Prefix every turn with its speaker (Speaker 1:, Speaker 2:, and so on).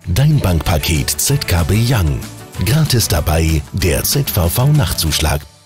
Speaker 1: Dein Bankpaket ZKB Young. Gratis dabei der ZVV-Nachtzuschlag.